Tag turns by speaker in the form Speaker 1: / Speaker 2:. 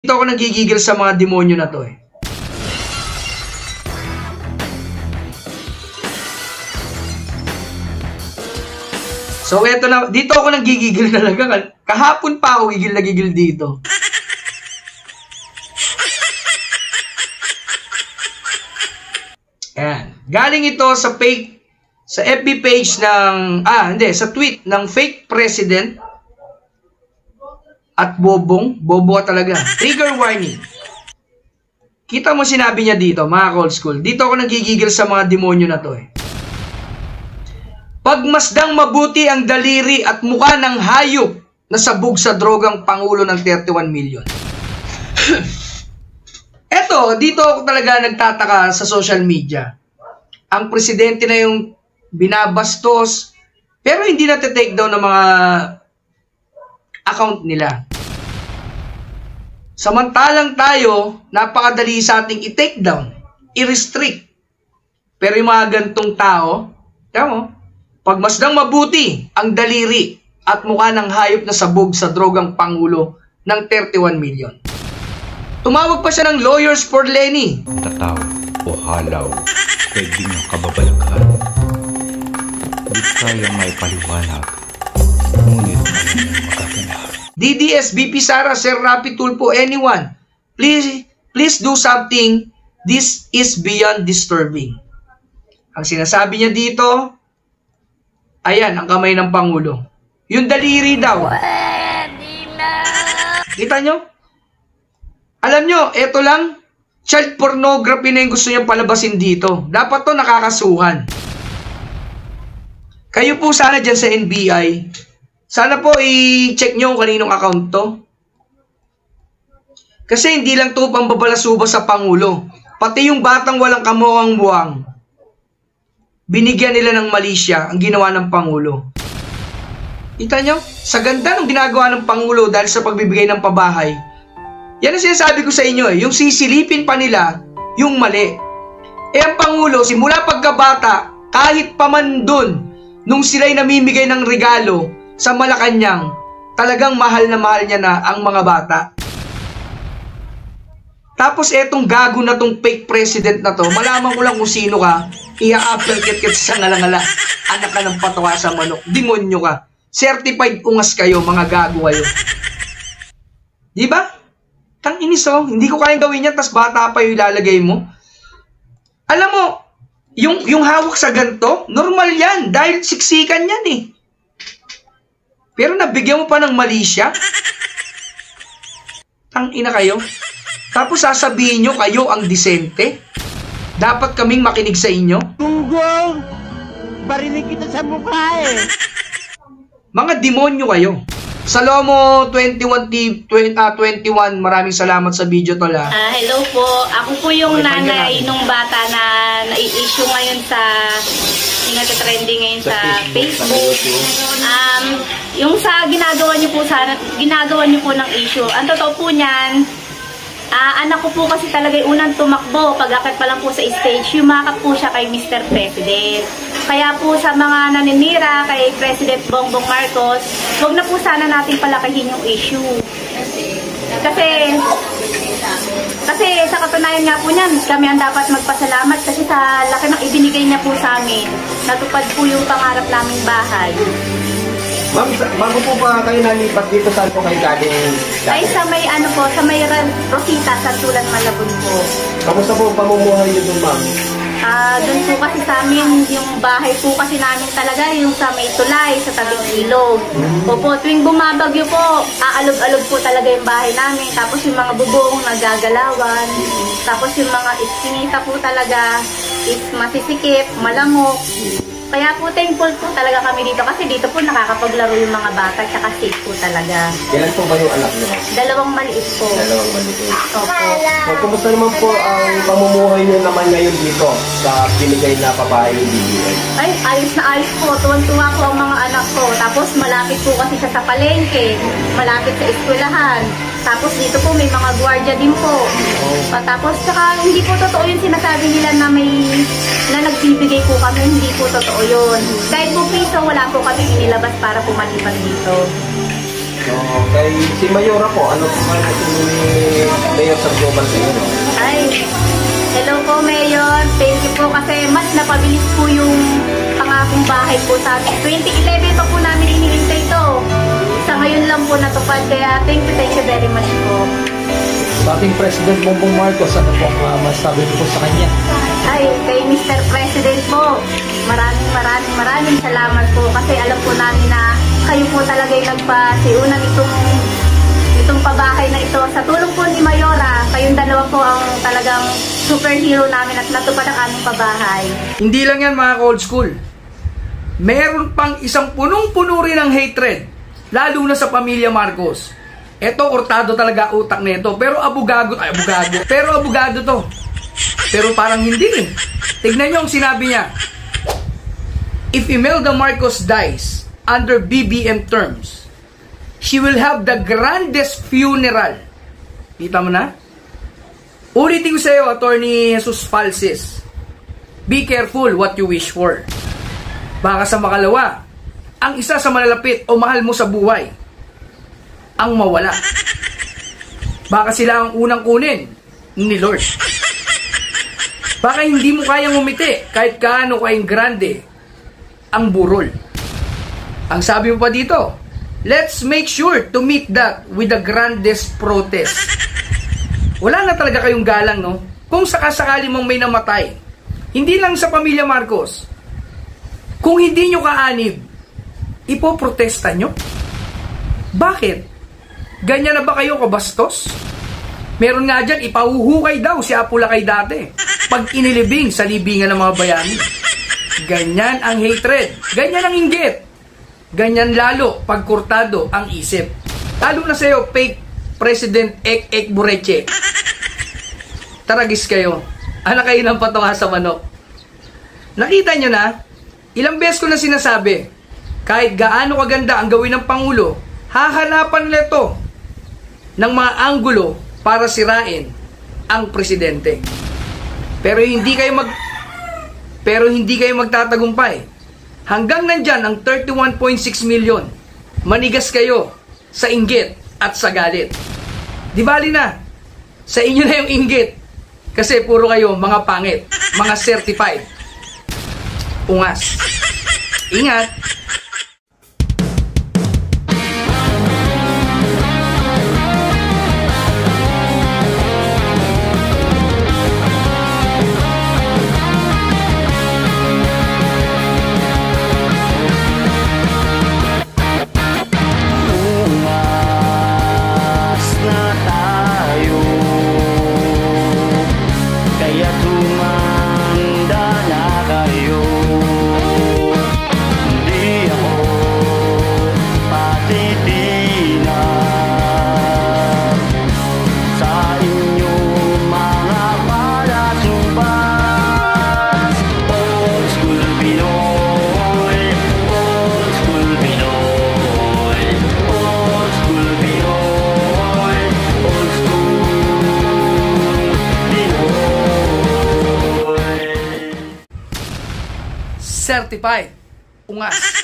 Speaker 1: Dito ako nagigigil sa mga demonyo na to eh. So eto na, dito ako nagigigil talaga. Kahapon pa ako gigil na gigil dito. Ayan. Galing ito sa fake, sa FB page ng, sa tweet ng fake president at Bobo ka talaga. Trigger warning. Kita mo sinabi niya dito, mga old school. Dito ako nagigigil sa mga demonyo na to eh. Pagmasdang mabuti ang daliri at mukha ng hayop na sabog sa drogang pangulo ng 31 million. Eto, dito ako talaga nagtataka sa social media. Ang presidente na yung binabastos, pero hindi na take down ng mga account nila. Samantalang tayo, napakadali sa ating i-take down, i-restrict. Pero yung mga gantong tao, pagmasdang mabuti ang daliri at mukha ng hayop na sabog sa drogang pangulo ng 31 million. Tumawag pa siya ng Lawyers for Lenny.
Speaker 2: Tataw o halaw, pwede niyong kababalaghan. Di kayang may paliwanag, ngunit kayang magkakinahal.
Speaker 1: DDS, BP Sara, Sir Rapi Tulpo, anyone, please do something. This is beyond disturbing. Ang sinasabi niya dito, ayan, ang kamay ng Pangulo. Yung daliri daw. Kita nyo? Alam nyo, eto lang, child pornography na yung gusto niyang palabasin dito. Dapat to nakakasuhan. Kayo po sana dyan sa NBI, sana po i-check nyo kung kaninong account to. Kasi hindi lang to pambabalasuba sa Pangulo. Pati yung batang walang kamukhang buwang, binigyan nila ng malisya ang ginawa ng Pangulo. Kita nyo? Sa ganda ng ginagawa ng Pangulo dahil sa pagbibigay ng pabahay, yan ang sinasabi ko sa inyo eh. Yung sisilipin pa nila, yung mali. Eh ang Pangulo, simula pagkabata, kahit pa man dun, nung sila'y namimigay ng regalo sa Malacanang, talagang mahal na niya na ang mga bata. Tapos etong gago na tong fake president na to, malaman ko lang kung sino ka, iya-uppercut sa ngalangala, anak ka ng patawa sa manok, demonyo ka, certified ungas kayo, mga gago kayo. Diba? Tang inis oh, hindi ko kayang gawin yan, tas bata pa yung ilalagay mo. Alam mo, yung hawak sa ganito, normal yan, dahil siksikan yan eh. Pero nabigyan mo pa ng mali siya? Tang ina kayo. Tapos sasabihin nyo kayo ang disente? Dapat kaming makinig sa inyo?
Speaker 3: Gunggong! Barinig kita sa mukha eh!
Speaker 1: Mga demonyo kayo. Salomo 21, maraming salamat sa video tol ha.
Speaker 4: Hello po. Ako po yung nanay nung bata na nai-issue ngayon sa nagka-trending ngayon sa Facebook. Yung sa ginagawa niyo po ng issue. Ang totoo po niyan, anak ko po kasi talaga yung unang tumakbo. Pag-akit pa lang po sa stage, yumakap po siya kay Mr. President. Kaya po sa mga naninira kay President Bongbong Marcos, huwag na po sana natin palakihin yung issue. Kasi sa katunayan nga po niyan, kami ang dapat magpasalamat kasi sa laki ng ibinigay niya po sa amin, natupad po yung pangarap naming bahay.
Speaker 3: Ma'am, bago po pa kayo nalipat dito, saan po kayo galing?
Speaker 4: Ay sa may sa may Rosita, sa Tulan, Malabon po.
Speaker 3: Kamusta po ang pamumuhay niyo doon, ma'am?
Speaker 4: Doon po kasi sa amin, yung bahay po kasi namin talaga, yung sa may tulay, sa tabing ilog. Opo, tuwing bumabagyo po, aalog-alog po talaga yung bahay namin. Tapos yung mga bubong nagagalawan. Tapos yung mga iskinita po talaga is masisikip, malamok. Kaya po thankful po talaga kami dito kasi dito po nakakapaglaro yung mga bata at safe po talaga.
Speaker 3: Kailan po ba yung anak niyo?
Speaker 4: Dalawang maliit po.
Speaker 3: Dalawang maliit.
Speaker 4: Opo.
Speaker 3: Kumusta naman po ang pamumuhay niyo naman ngayon dito sa binigay na pabahay ni BBM?
Speaker 4: Ay, ayos na ayos po. Tuwan-tuwa po ang mga anak ko. Tapos malapit po kasi siya sa palengke. Malapit sa eskwelahan. Tapos dito po may mga gwardiya din po. Tapos saka hindi po totoo yung sinasabi nila na nagbibigay po kami. Hindi po totoo yun. Kahit po piso, wala po kami inilabas para pumalipan dito.
Speaker 3: So, kay si Mayora po, ano po kayo ni Mayor sa Global sa inyo?
Speaker 4: Ay, hello po, Mayor. Thank you po kasi mas napabilis po yung pangakong bahay po sa atin. 2011 pa po namin hinihintay ito. Sa ngayon lang po natupad. Kaya thank you very much po.
Speaker 5: Sa ating President Bongbong Marcos, ano po ang masabi ko po sa kanya?
Speaker 4: Ay, kay Mr. President po, maraming salamat po kasi alam po namin na kayo po talaga yung nagpasiunang itong pabahay na ito. Sa tulong po ni Mayora, kayong dalawa po ang talagang superhero namin at natupad ang aming pabahay.
Speaker 1: Hindi lang yan mga ka-old school. Meron pang isang punong-puno rin ng hatred, lalo na sa pamilya Marcos. Eto, kortado talaga utak nito. Pero abogado to. Pero parang hindi eh. Tignan nyo ang sinabi niya. If Imelda Marcos dies under BBM terms, she will have the grandest funeral. Kita mo na? Ulitin ko sa iyo, Attorney Jesus Falsis. Be careful what you wish for. Baka sa makalawa, ang isa sa malalapit o mahal mo sa buhay ang mawala. Baka sila ang unang kunin ni Lord. Baka hindi mo kayang umiti kahit kaano kayong grande ang burol. Ang sabi mo pa dito, let's make sure to meet that with the grandest protest. Wala na talaga kayong galang, no? Kung sakasakali mong may namatay, hindi lang sa pamilya Marcos, kung hindi nyo kaanib, ipoprotesta nyo? Bakit? Ganyan na ba kayo kabastos? Meron nga dyan, ipahuhukay daw si Apulakay dati pag inilibing sa libingan ng mga bayani. Ganyan ang hatred. Ganyan ang inggit. Ganyan lalo pag kurtado ang isip. Lalo na sa'yo, fake President Ek Bureche. Taragis kayo. Anak kayo ng patawa sa manok. Nakita nyo na, ilang beses ko na sinasabi, kahit gaano kaganda ang gawin ng Pangulo, hahanapan nila ito ng mga anggulo para sirain ang presidente. Pero hindi kayo magtatagumpay. Hanggang nandyan ang 31.6 million. Manigas kayo sa inggit at sa galit. Di bali na. Sa inyo na yung inggit. Kasi puro kayo mga pangit. Mga certified. Ungas. Ingat. Certified. Ungas.